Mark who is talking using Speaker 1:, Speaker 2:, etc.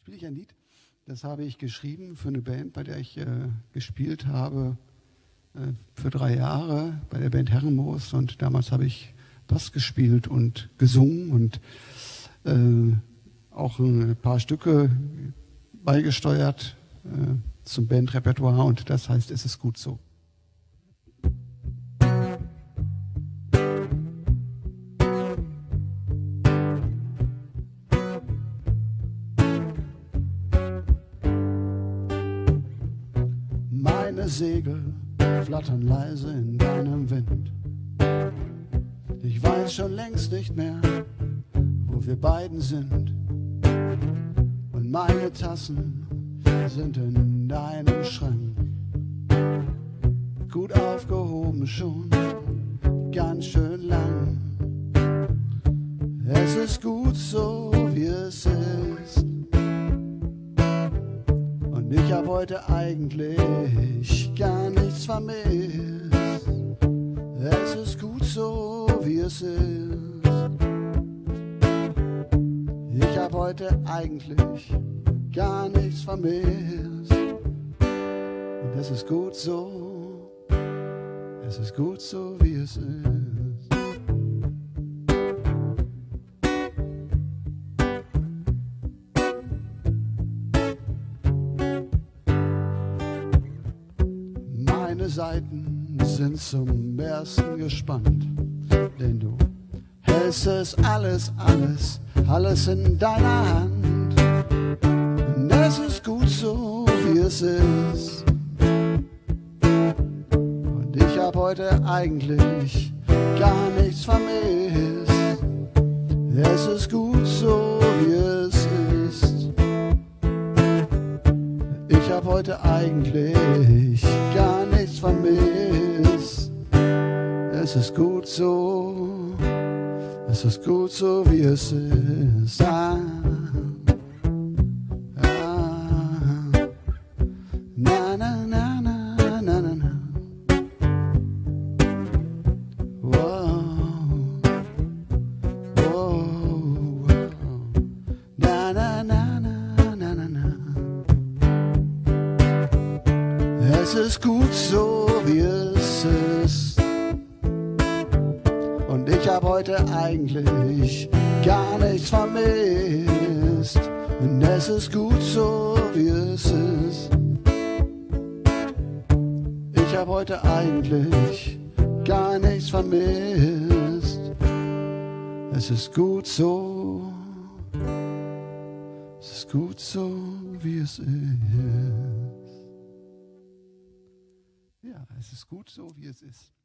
Speaker 1: spiele ich ein Lied, das habe ich geschrieben für eine Band, bei der ich gespielt habe für 3 Jahre, bei der Band Herrenmoos. Und damals habe ich Bass gespielt und gesungen und auch ein paar Stücke beigesteuert zum Bandrepertoire, und das heißt, es ist gut so. Meine Segel flattern leise in deinem Wind. Ich weiß schon längst nicht mehr, wo wir beiden sind. Und meine Tassen sind in deinem Schrank. Gut aufgehoben schon, ganz schön lang. Es ist gut so, wie es ist. Und ich hab heute eigentlich gar nichts vermisst. Es ist gut so, wie es ist. Ich hab heute eigentlich gar nichts vermisst. Und es ist gut so, es ist gut so, wie es ist. Meine Seiten sind zum Bersten gespannt, denn du hältst es alles in deiner Hand. Und es ist gut so, wie es ist. Und ich hab heute eigentlich gar nichts vermisst. Es ist gut so, wie es ist. Ich hab heute eigentlich gar nichts vermisst. Es ist gut so, es ist gut so, wie es ist. Na, na, na, na, na, na, na. Wow. Wow. Na, na, na, na, na, na, na. Es ist gut so, wie es ist. Und ich hab heute eigentlich gar nichts vermisst. Und es ist gut so, wie es ist. Ich hab heute eigentlich gar nichts vermisst. Es ist gut so. Es ist gut so, wie es ist. Ja, es ist gut so, wie es ist.